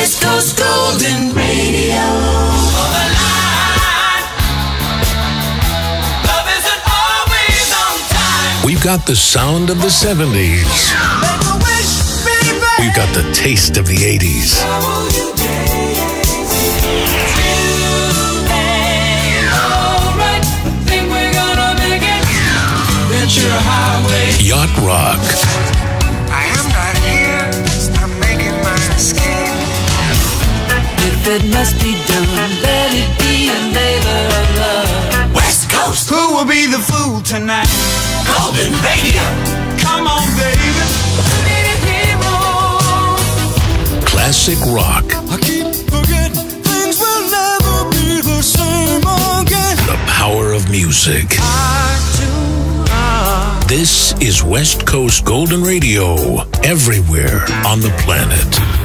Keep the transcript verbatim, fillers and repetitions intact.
West Coast Golden Radio. On the line. Love isn't always on time. We've got the sound of the seventies. Make a wish, baby. We've got the taste of the eighties. Yacht rock. I am not here, I'm making my escape. If it must be done, let it be a labor of love. West Coast. Who will be the fool tonight? Golden Radio. Come on, baby. Need a hero. Classic rock. I keep forgetting things will never be the same again. The power of music. I do. This is West Coast Golden Radio, everywhere on the planet.